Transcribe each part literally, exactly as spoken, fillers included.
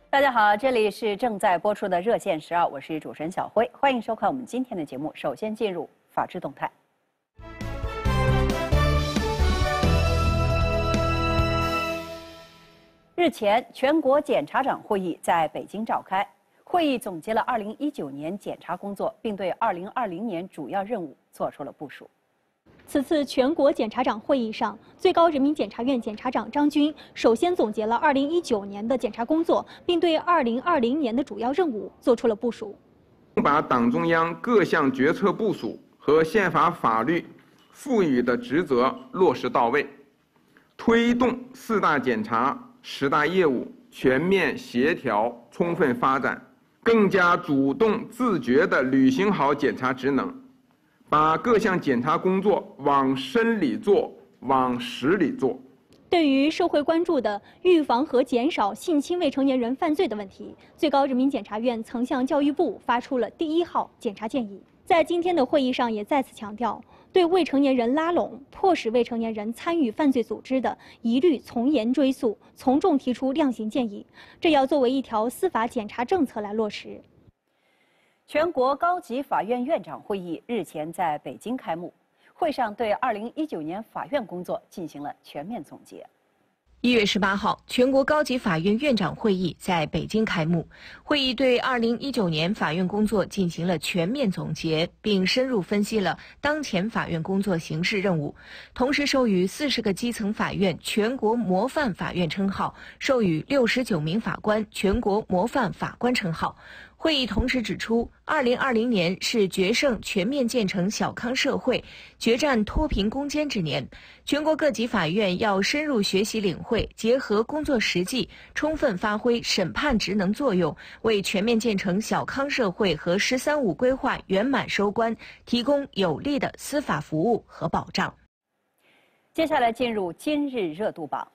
大家好，这里是正在播出的热线十二，我是主持人小辉，欢迎收看我们今天的节目。首先进入法治动态。日前，全国检察长会议在北京召开，会议总结了二零一九年检察工作，并对二零二零年主要任务作出了部署。 此次全国检察长会议上，最高人民检察院检察长张军首先总结了二零一九年的检察工作，并对二零二零年的主要任务作出了部署。 把党中央各项决策部署和宪法法律赋予的职责落实到位，推动四大检察、十大业务全面协调、充分发展，更加主动自觉地履行好检察职能。 把各项检察工作往深里做，往实里做。 对于社会关注的预防和减少性侵未成年人犯罪的问题，最高人民检察院曾向教育部发出了第一号检察建议。在今天的会议上，也再次强调，对未成年人拉拢、迫使未成年人参与犯罪组织的，一律从严追诉，从重提出量刑建议。这要作为一条司法检察政策来落实。 全国高级法院院长会议日前在北京开幕，会上对二零一九年法院工作进行了全面总结。 一月十八号，全国高级法院院长会议在北京开幕，会议对二零一九年法院工作进行了全面总结，并深入分析了当前法院工作形势任务，同时授予四十个基层法院全国模范法院称号，授予六十九名法官全国模范法官称号。 会议同时指出，二零二零年是决胜全面建成小康社会、决战脱贫攻坚之年。全国各级法院要深入学习领会，结合工作实际，充分发挥审判职能作用，为全面建成小康社会和“十三五”规划圆满收官提供有力的司法服务和保障。 接下来进入今日热度榜。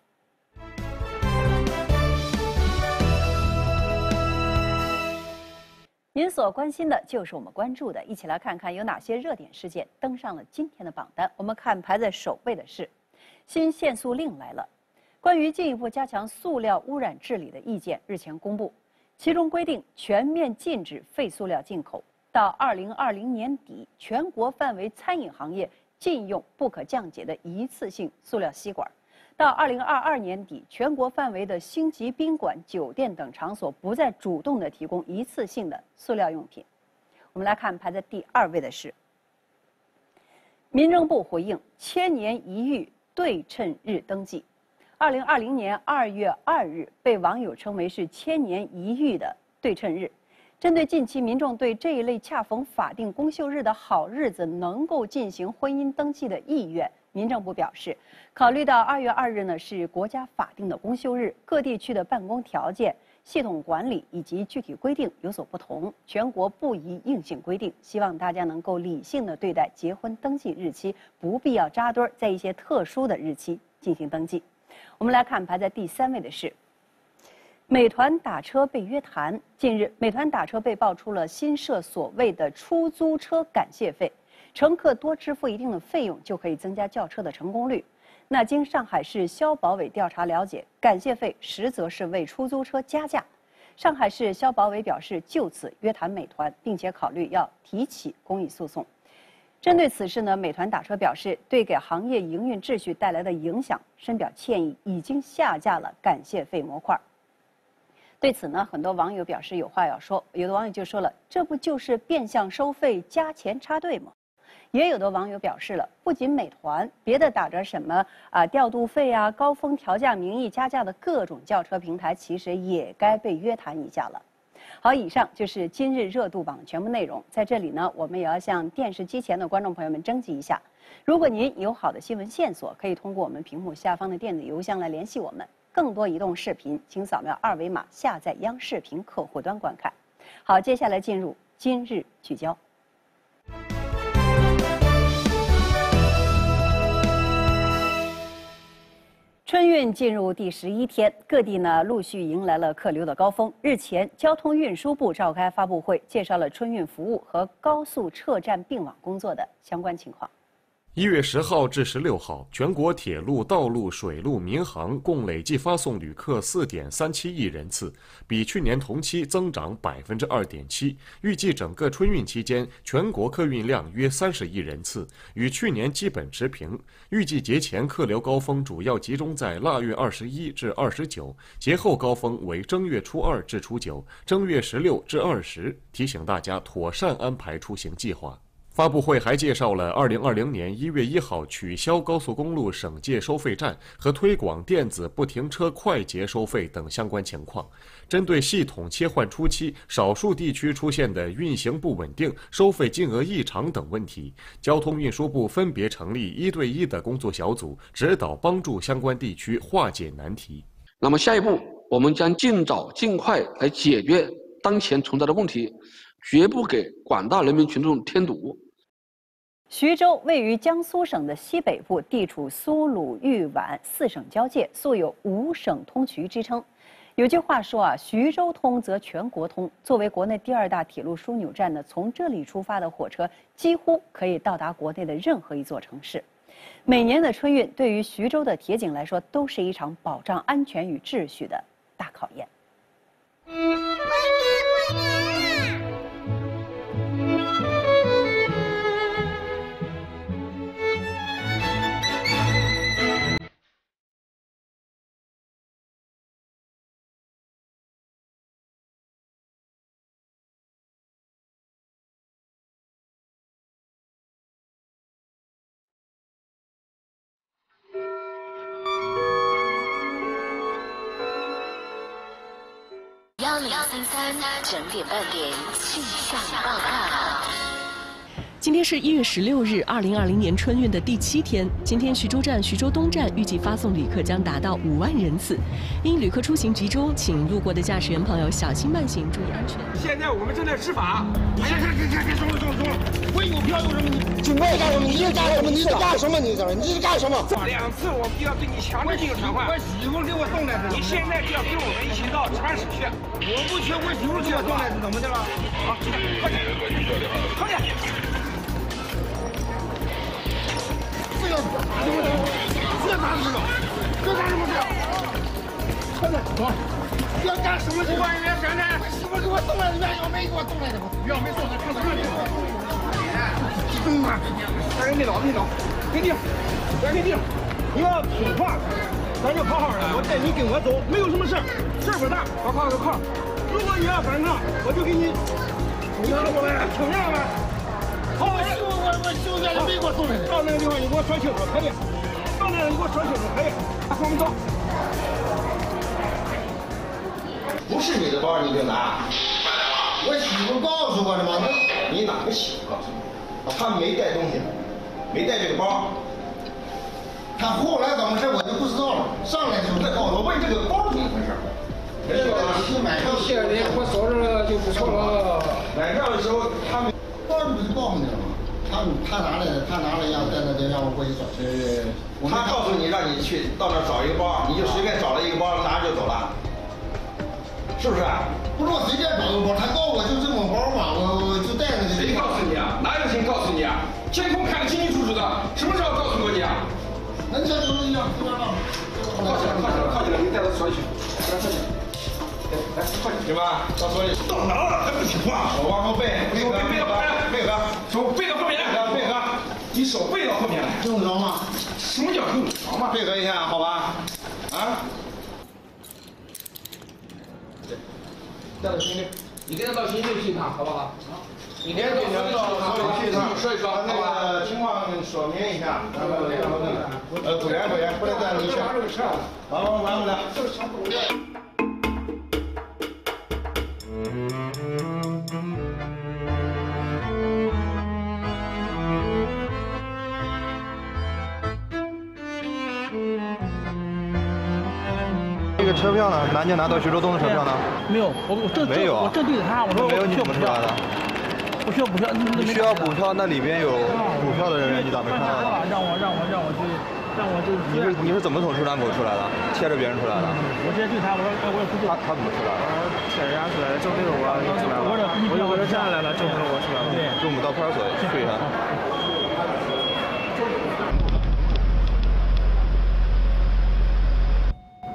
您所关心的就是我们关注的，一起来看看有哪些热点事件登上了今天的榜单。我们看排在首位的是，新限塑令来了。关于进一步加强塑料污染治理的意见日前公布，其中规定全面禁止废塑料进口，到二零二零年底，全国范围餐饮行业禁用不可降解的一次性塑料吸管。 到二零二二年底，全国范围的星级宾馆、酒店等场所不再主动的提供一次性的塑料用品。我们来看排在第二位的是，民政部回应千年一遇对称日登记。二零二零年二月二日被网友称为是千年一遇的对称日。针对近期民众对这一类恰逢法定公休日的好日子能够进行婚姻登记的意愿。 民政部表示，考虑到二月二日呢是国家法定的公休日，各地区的办公条件、系统管理以及具体规定有所不同，全国不宜硬性规定。希望大家能够理性的对待结婚登记日期，不必要扎堆儿在一些特殊的日期进行登记。我们来看排在第三位的是，美团打车被约谈。近日，美团打车被爆出了新设所谓的出租车感谢费。 乘客多支付一定的费用，就可以增加叫车的成功率。那经上海市消保委调查了解，感谢费实则是为出租车加价。上海市消保委表示，就此约谈美团，并且考虑要提起公益诉讼。针对此事呢，美团打车表示，对给行业营运秩序带来的影响深表歉意，已经下架了感谢费模块。对此呢，很多网友表示有话要说，有的网友就说了，这不就是变相收费、加钱插队吗？ 也有的网友表示了，不仅美团，别的打着什么啊调度费啊、高峰调价名义加价的各种叫车平台，其实也该被约谈一下了。好，以上就是今日热度榜的全部内容。在这里呢，我们也要向电视机前的观众朋友们征集一下，如果您有好的新闻线索，可以通过我们屏幕下方的电子邮箱来联系我们。更多移动视频，请扫描二维码下载央视频客户端观看。好，接下来进入今日聚焦。 春运进入第十一天，各地呢陆续迎来了客流的高峰。日前，交通运输部召开发布会，介绍了春运服务和高速撤站并网工作的相关情况。 一月十号至十六号，全国铁路、道路、水路、民航共累计发送旅客四点三七亿人次，比去年同期增长百分之二点七。预计整个春运期间，全国客运量约三十亿人次，与去年基本持平。预计节前客流高峰主要集中在腊月二十一至二十九，节后高峰为正月初二至初九、正月十六至二十。提醒大家妥善安排出行计划。发布会还介绍了二零二零年一月一号取消高速公路省界收费站和推广电子不停车快捷收费等相关情况。针对系统切换初期少数地区出现的运行不稳定、收费金额异常等问题，交通运输部分别成立一对一的工作小组，指导帮助相关地区化解难题。 那么下一步，我们将尽早尽快来解决当前存在的问题，绝不给广大人民群众添堵。 徐州位于江苏省的西北部，地处苏鲁豫皖四省交界，素有五省通衢之称。有句话说啊，徐州通则全国通。作为国内第二大铁路枢纽站呢，从这里出发的火车几乎可以到达国内的任何一座城市。每年的春运对于徐州的铁警来说，都是一场保障安全与秩序的大考验。 幺零三三整点半点气象报告。 今天是一月十六日，二零二零年春运的第七天。今天徐州站、徐州东站预计发送旅客将达到五万人次。因旅客出行集中，请路过的驾驶员朋友小心慢行，注意安全。 现在我们正在执法。哎呀，别别别，松了松了松了！我有票有什么？你警告干什么？你是干什么？你是干什么？你这你是干什么？两次我们就要对你强制进行传唤。我媳妇给我送来的。你现在就要跟我们一起到长安市去。我不去，我媳妇给我送来的，怎么的了？好，快点，快点！不要打什么的，别打这个，别打什么这个，快点走！要干什么？公安人员站站！我媳妇给我送来的，袁小梅给我送来的，袁小梅送来，看到这里。嗯啊，赶紧给倒，给倒，给地，赶紧地。你要听话，咱就好好的，我带你跟我走，没有什么事儿，事儿不大，把铐就铐。如果你要反抗，我就给你听见了没？听见了没？好，我我我休假没给我送来的。到那个地方你给我说清楚，可以。到那个你给我说清楚，可以。我们走。不是你的包，你就拿。我媳妇告诉我的嘛，你哪个媳妇告诉你？他没带东西，没带这个包。他后来怎么事我就不知道了。上来的时候再告诉我，问这个包怎么回事？没有啊，买票谢礼我收着了就不错了。买票的时候他们包不是告诉你了吗？他他拿来的，他拿了让在那边让我过去找。对，他告诉你让你去到那儿找一个包，你就随便找了一个包，拿着就走了。是不是？不是我随便找个包，他告诉我就这种包嘛，我我就带着。谁告诉你啊？哪有谁告诉你啊？监控看得清清楚楚的，什么时候告诉过你啊？那这都一样，不知道。靠起来，靠起来，靠起来，你带到所里去，来，快点，来，快点，行吧？到所里。到哪了还不听话？手往后背，背背背到后面，背合，手背到后面，背合，你手背到后面来，用得着吗？什么叫用得着吗？配合一下，好吧？啊？带到新的，你跟他到新的去一趟，好不好？你跟他到所里去一趟，说一说，那个情况说明一下，然后那个呃，果然果然，不能再你去。好，完不了。 这个车票呢？南京南到徐州东的车票呢？没有，我我正没有，我正对着他，我说没有你怎么出来的？不需要补票，不需要补票，那里边有补票的人员，你咋没看到？让我让我让我去，让我就你是你是怎么从出站口出来的？牵着别人出来的？我直接对他，我说我也出去。他他怎么出来的？牵人家出来的，正对着我就出来了。我就我就站来了，正对着我出来了。对，就我们到派出所去一下。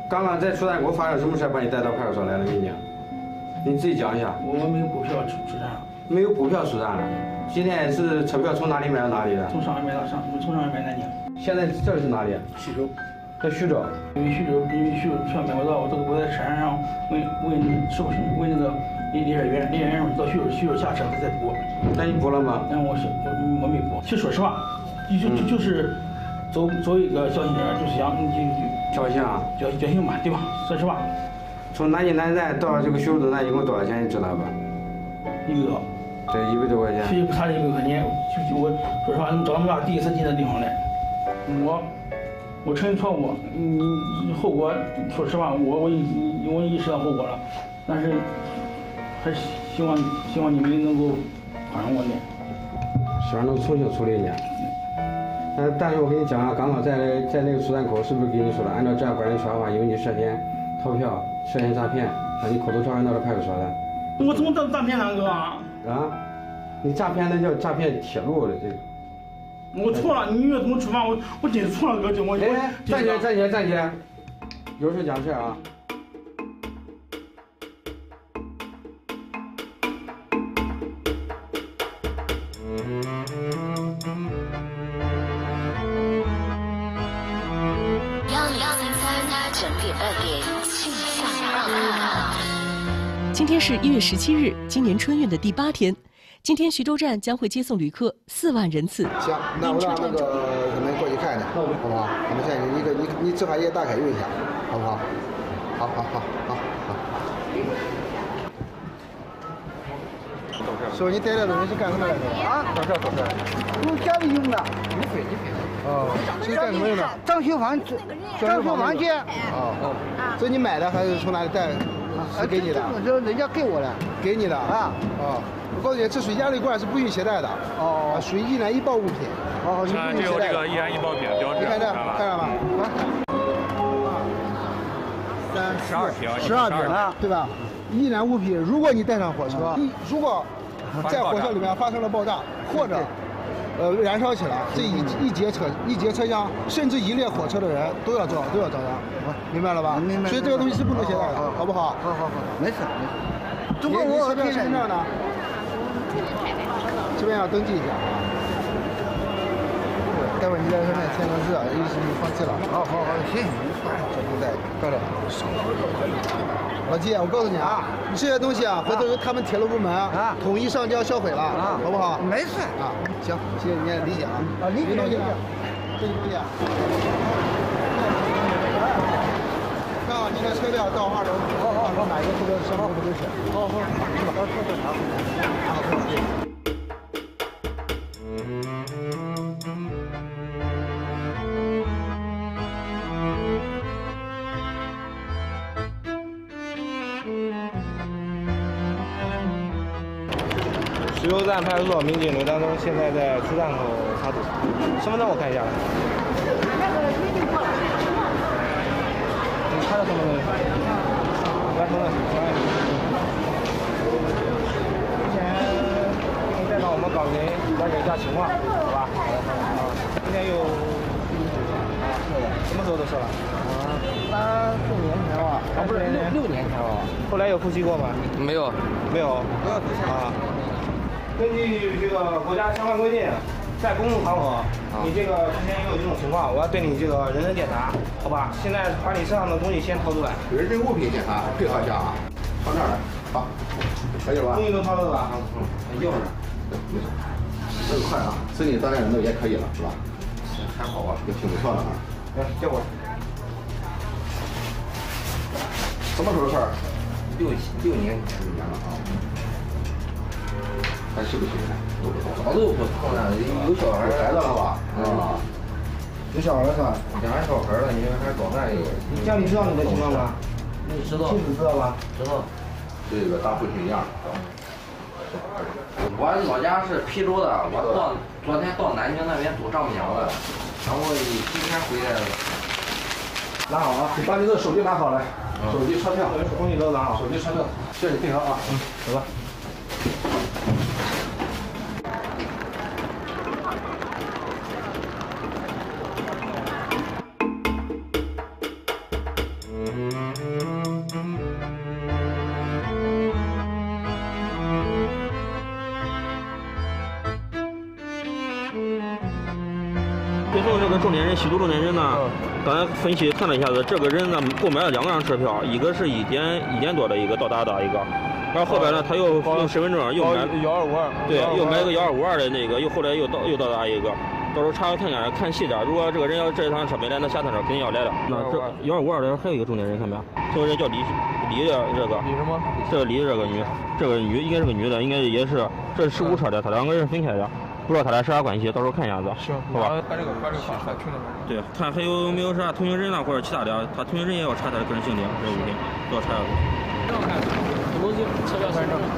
刚刚在出站口发生什么事把你带到派出所来了？民警，你自己讲一下。 我们没有补票出出站了。 没有补票出站了。今天是车票从哪里买到哪里的？ 从上海买到上，从上海买南京。 现在这是哪里？ 徐州。 在徐州。 因为徐州，因为徐州票买不到，我这个我在山上问问是不是问那个离离远远离远远到徐州徐州下车他再补。 那你补了吗？ 那我是我我没补。其实说实话，就就就是走走一个侥幸点，就是想就就侥幸啊， 侥侥幸嘛，对吧？说实话。 从南京南站到这个徐州东站一共多少钱？你知道吧？ 一百多。 对，一百多块钱。 其实差了一百块钱，就我说实话，找那么大第一次进这地方来，我我承认错误，你后果，说实话，我我我意识到后果了，但是还是希望希望你们能够宽容我点， 希望能重新处理你。呃，但是我跟你讲啊，刚刚在在那个出站口是不是跟你说了，按照这样管理说法，因为你涉嫌逃票、涉嫌诈骗，让你口头调查到了派出所的。 我怎么当诈骗呢，哥？ 啊，你诈骗那叫诈骗铁路的这个。 我错了，你越怎么处罚我？我真错了，哥，这我我。 哎，站起来，站起来，站起来，有事讲事啊。 幺零三三整点半点气象报告。 今天是一月十七日，今年春运的第八天。今天徐州站将会接送旅客四万人次。 行，那我让那个他们过去看看，好不好？他们现在你个你你执法也打开用一下，好不好？好好好好好。说你带这东西是干什么来着？啊？找这找这。我家里用的。你费你费。哦，是干什么用的？装修房装修房间。哦哦。这你买的还是从哪里带？是给你的？这人家给我的。给你的啊？哦。我告诉你，这水压力罐是不允携带的。哦。水一燃一爆物品。哦，你不允携带。 这个易燃易爆品标志。 你看这，看着吧？啊。三十二瓶。十二瓶啊，对吧？易燃物品，如果你带上火车，如果在火车里面发生了爆炸，或者呃燃烧起来，这一一节车一节车厢，甚至一列火车的人都要遭都要遭殃，明白了吧？明白。所以这个东西是不能携带的，好不好？好好好，没事没事。如果我身份证呢？这边要登记一下啊。待会儿你在上面签个字啊，意思你放弃了。好好好，行，这不在，到了。老季，我告诉你啊，你这些东西啊，回头由他们铁路部门啊统一上交销毁了，啊，好不好？没事啊，行，谢谢你的理解啊。啊，理解理解。这个东西啊，看好你的车票到二楼，好好好，哪一个车票上面都是。好好，是吧？到车站拿。好，好，好。 徐州站派出所民警刘丹东现在在出站口查堵，身份证我看一下。你看到什么东西？来，同志，来。之前你带到我们岗亭了解一下情况，好吧？好的，好的，好的。今天又啊，什么时候的事了？啊，三四年前吧。啊，不是六六年前了。后来有复习过吗？ 没有， 没有。没有复习啊。根据这个国家相关规定，在公共场合，你这个之前也有这种情况，我要对你这个人身检查，好吧？现在把你身上的东西先掏出来。 人身物品检查，配合一下啊，放这儿来，好，可以了吧？ 东西都掏了吧？ 嗯，钥匙，没事，这个快啊，自己当然人都也可以了，是吧？还好吧，也挺不错的啊。 来，叫我。 什么时候的事儿？ 六六年前六年了啊。还是不行，都不早都不痛了，有小孩孩子了吧？啊， 有小孩是吧？养小孩了，你这还早干一个。 你家里知道你的情况吗？ 你知道？ 妻子知道吧？ 知道。 这个大父亲一样。 我老家是邳州的，我到昨天到南京那边走丈母娘了，然后今天回来了。 拿好啊！ 你把你的手机拿好来，手机、车票， 东西都拿好。 手机、车票，谢谢你配合啊。 嗯，走吧。 这个中年人吸毒中年人呢，刚才分析看了一下子，这个人呢购买了两张车票，一个是一点一点多的一个到达的一个，然后后边呢他又用身份证又买幺二五二， 对，又买个幺二五二的那个，又后来又到又到达一个。 到时候查看看看细点，如果这个人要这趟车没来，那下趟车肯定要来的。那这幺二五二的还有一个中年人，看没有？这个人叫李李的这个。李什么？这个李这个女，这个女应该是个女的，应该也是这是十五车的，他两个人分开的，不知道他俩是啥关系，到时候看一下子。行，好吧。把这个把这个发发群里面。对，看还有没有啥同行人啊或者其他的，他同行人也要查他的个人信息，这五天都要查下子。不要看，东西车票身份证。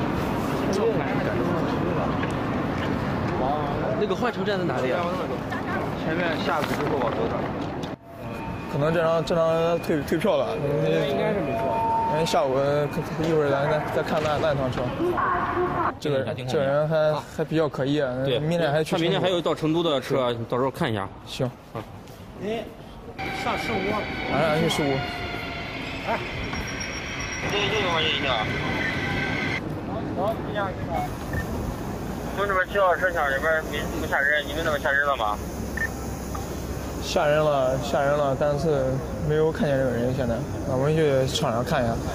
那个换乘站在哪里啊？ 前面下去之后往左转。可能这张这张退退票了。应该是没错。嗯，下午一会儿咱再再看那那趟车。这个这个人还还比较可疑， 对， 明天还去。 他明天还有到成都的车，到时候看一下。 行。 啊。 你上十五。 俺俺去十五。 哎。这这个玩意儿啊。 好，这样一个。 我们这边七号车厢里边没没吓人，你们那边吓人了吗？ 吓人了，吓人了，但是没有看见这个人。现在，那我们去车上看一下。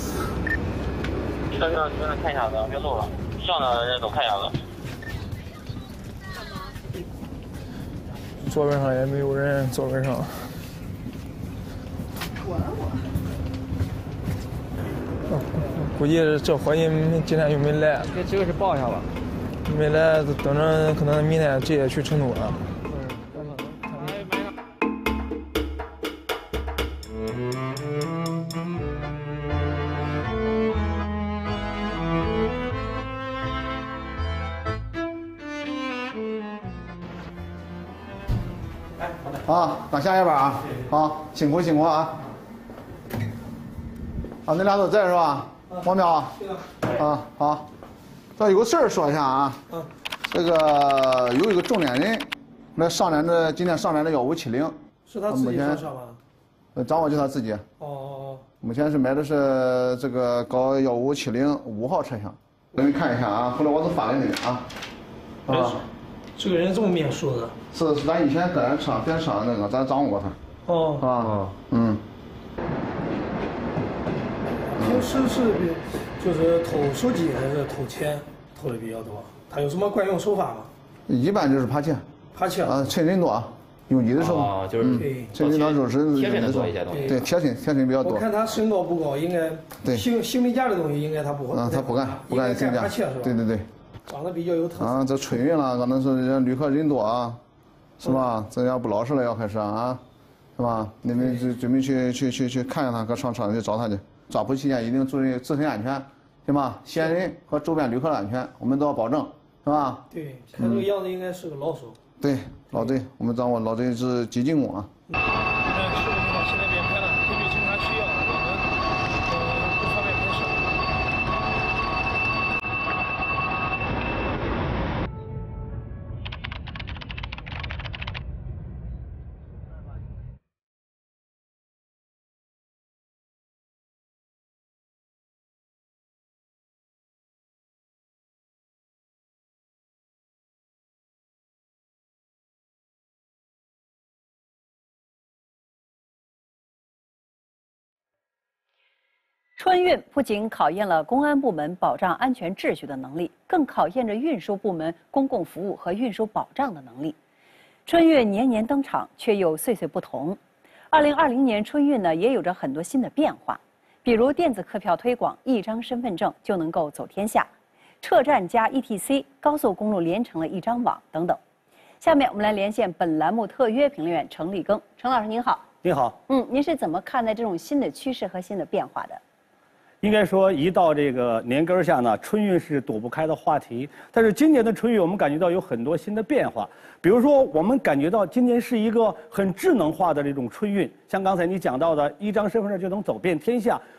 车上你们看一下子，别漏了，上的人都看一下子。 座位上也没有人，座位上。哦，估计这伙计今天又没来。 给这个是报一下吧。 没来，等着可能明天直接去成都了。 啊，刚下夜班啊，好，辛苦辛苦啊。啊，你俩都在是吧？王淼。啊，好。 这有个事儿说一下啊，嗯，这个有一个中年人来上来的，今天上来的幺五七零， 是他自己上上吗？ 呃，掌握就他自己。 哦。 目前是买的是这个搞幺五七零五号车厢，给你看一下啊，后来我都发给你啊。 啊。这个人这么面熟的？ 是是咱以前在咱车上别上那个，咱掌握过他。 哦。 啊。嗯。 平时是。 就是偷手机还是偷钱，偷的比较多。他有什么惯用手法吗？ 一般就是扒窃。 扒窃啊，趁人多，拥挤的时候。 啊，就是趁人多时候是贴身的做一些东西。 对，贴身贴身比较多。 我看他身高不高，应该对行行李架的东西应该他不会。 啊，他不干，不干行李架。 扒窃是吧？ 对对对。 长得比较有特色。 啊，这春运了，可能是人家旅客人多啊，是吧？这要不老实了要开始啊，是吧？你们准准备去去去去看看他，搁上车去找他去。抓捕期间一定注意自身安全。 对吧？嫌疑人和周边旅客的安全，我们都要保证，是吧？ 对，看这个样子应该是个老手。 对，老队，我们掌握老队是急进攻啊。 嗯，是的，现在免拍了，根据警察需要，我们呃不方便拍摄。 春运不仅考验了公安部门保障安全秩序的能力，更考验着运输部门公共服务和运输保障的能力。春运年年登场，却又岁岁不同。二零二零年春运呢，也有着很多新的变化，比如电子客票推广，一张身份证就能够走天下；车站加 E T C， 高速公路连成了一张网等等。下面我们来连线本栏目特约评论员程立庚，程老师您好。 您好。 嗯，您是怎么看待这种新的趋势和新的变化的？ 应该说，一到这个年根下呢，春运是躲不开的话题。但是今年的春运，我们感觉到有很多新的变化。比如说，我们感觉到今年是一个很智能化的这种春运。像刚才你讲到的，一张身份证就能走遍天下。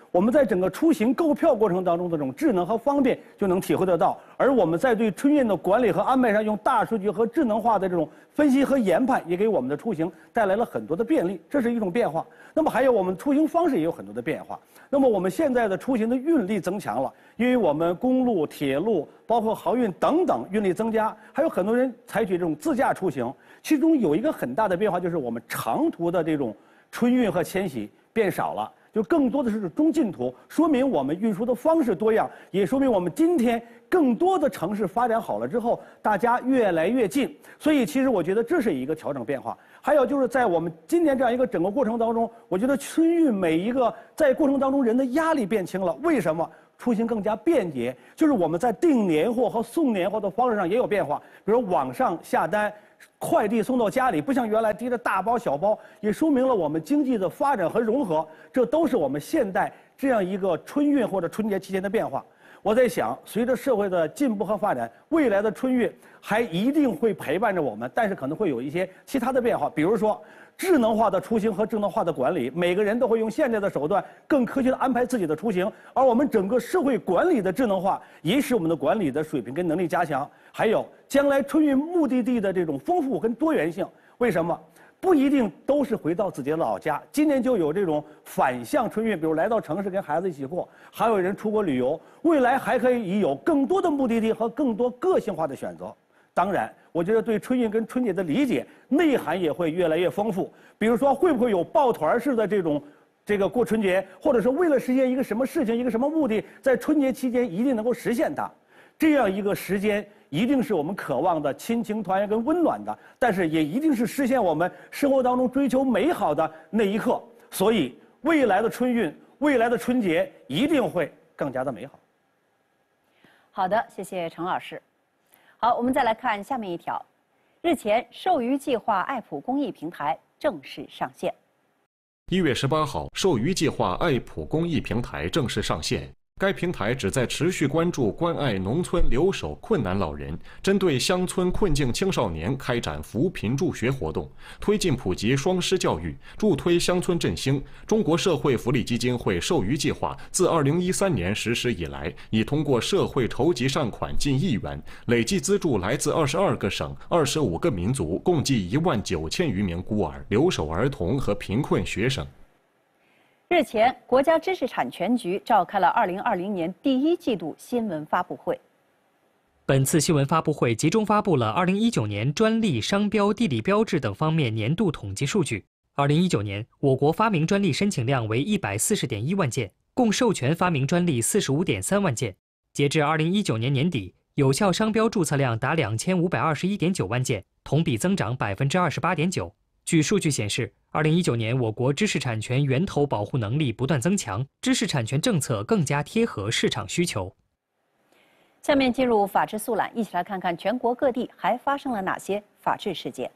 我们在整个出行购票过程当中的这种智能和方便就能体会得到。而我们在对春运的管理和安排上，用大数据和智能化的这种分析和研判，也给我们的出行带来了很多的便利，这是一种变化。那么还有我们出行方式也有很多的变化。那么我们现在的出行的运力增强了，因为我们公路、铁路，包括航运等等运力增加，还有很多人采取这种自驾出行。其中有一个很大的变化，就是我们长途的这种春运和迁徙变少了。就更多的是中近途，说明我们运输的方式多样，也说明我们今天更多的城市发展好了之后，大家越来越近。所以其实我觉得这是一个调整变化。还有就是在我们今年这样一个整个过程当中，我觉得春运每一个在过程当中人的压力变轻了。为什么？出行更加便捷，就是我们在订年货和送年货的方式上也有变化，比如网上下单，快递送到家里，不像原来提着大包小包，也说明了我们经济的发展和融合，这都是我们现代这样一个春运或者春节期间的变化。我在想，随着社会的进步和发展，未来的春运还一定会陪伴着我们，但是可能会有一些其他的变化，比如说智能化的出行和智能化的管理，每个人都会用现在的手段更科学地安排自己的出行，而我们整个社会管理的智能化，也使我们的管理的水平跟能力加强。还有将来春运目的地的这种丰富跟多元性，为什么？不一定都是回到自己的老家，今年就有这种反向春运，比如来到城市跟孩子一起过，还有人出国旅游，未来还可以有更多的目的地和更多个性化的选择。当然，我觉得对春运跟春节的理解内涵也会越来越丰富。比如说，会不会有抱团式的这种这个过春节，或者是为了实现一个什么事情、一个什么目的，在春节期间一定能够实现它？这样一个时间，一定是我们渴望的亲情团圆跟温暖的，但是也一定是实现我们生活当中追求美好的那一刻。所以，未来的春运、未来的春节一定会更加的美好。 好的，谢谢程老师。好，我们再来看下面一条。日前，授鱼计划爱普公益平台正式上线。 一月十八号，授鱼计划爱普公益平台正式上线。该平台旨在持续关注、关爱农村留守困难老人，针对乡村困境青少年开展扶贫助学活动，推进普及双师教育，助推乡村振兴。中国社会福利基金会授鱼计划自二零一三年实施以来，已通过社会筹集善款近亿元，累计资助来自二十二个省、二十五个民族，共计一万九千余名孤儿、留守儿童和贫困学生。 日前，国家知识产权局召开了二零二零年第一季度新闻发布会。 本次新闻发布会集中发布了二零一九年专利、商标、地理标志等方面年度统计数据。二零一九年，我国发明专利申请量为一百四十点一万件，共授权发明专利四十五点三万件。截至二零一九年年底，有效商标注册量达两千五百二十一点九万件，同比增长百分之二十八点九。据数据显示，二零一九年我国知识产权源头保护能力不断增强，知识产权政策更加贴合市场需求。 下面进入法治速览，一起来看看全国各地还发生了哪些法治事件。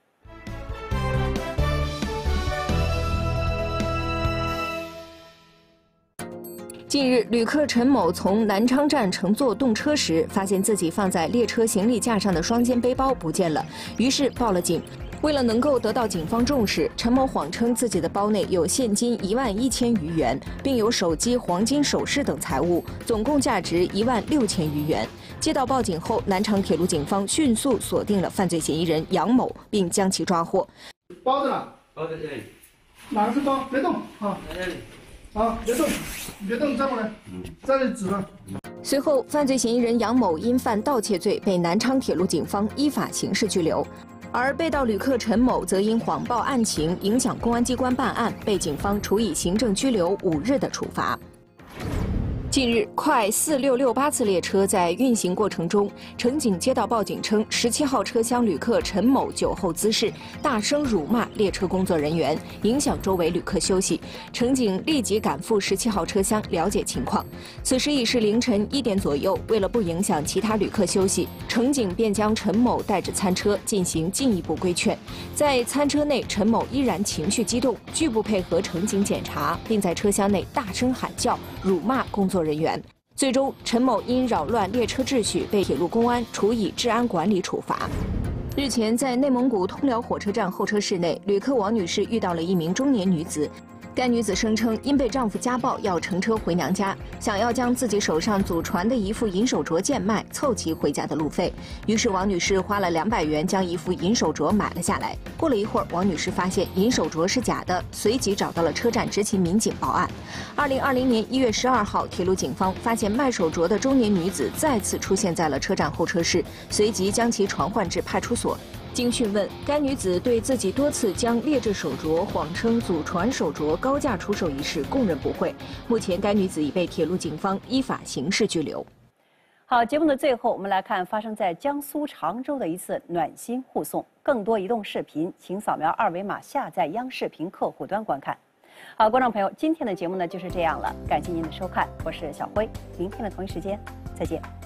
近日，旅客陈某从南昌站乘坐动车时，发现自己放在列车行李架上的双肩背包不见了，于是报了警。为了能够得到警方重视，陈某谎称自己的包内有现金一万一千余元，并有手机、黄金首饰等财物，总共价值一万六千余元。接到报警后，南昌铁路警方迅速锁定了犯罪嫌疑人杨某，并将其抓获。 包子呢？ 包在这里。 哪个是包？别动啊！ 在这里。 啊，别动，别动，站过来，在这里指着。 随后，犯罪嫌疑人杨某因犯盗窃罪被南昌铁路警方依法刑事拘留。而被盗旅客陈某则因谎报案情，影响公安机关办案，被警方处以行政拘留五日的处罚。近日，快四六六八次列车在运行过程中，乘警接到报警称，十七号车厢旅客陈某酒后滋事，大声辱骂列车工作人员，影响周围旅客休息。乘警立即赶赴十七号车厢了解情况。此时已是凌晨一点左右，为了不影响其他旅客休息，乘警便将陈某带至餐车进行进一步规劝。在餐车内，陈某依然情绪激动，拒不配合乘警检查，并在车厢内大声喊叫，辱骂工作人员。最终，陈某因扰乱列车秩序被铁路公安处以治安管理处罚。日前，在内蒙古通辽火车站候车室内，旅客王女士遇到了一名中年女子。 该女子声称，因被丈夫家暴，要乘车回娘家，想要将自己手上祖传的一副银手镯贱卖，凑齐回家的路费。于是王女士花了两百元将一副银手镯买了下来。过了一会儿，王女士发现银手镯是假的，随即找到了车站执勤民警报案。二零二零年一月十二号，铁路警方发现卖手镯的中年女子再次出现在了车站候车室，随即将其传唤至派出所。经讯问，该女子对自己多次将劣质手镯谎称祖传手镯高价出售一事供认不讳。目前，该女子已被铁路警方依法刑事拘留。 好，节目的最后，我们来看发生在江苏常州的一次暖心护送。更多移动视频，请扫描二维码下载央视频客户端观看。好，观众朋友，今天的节目呢就是这样了，感谢您的收看，我是小辉，明天的同一时间再见。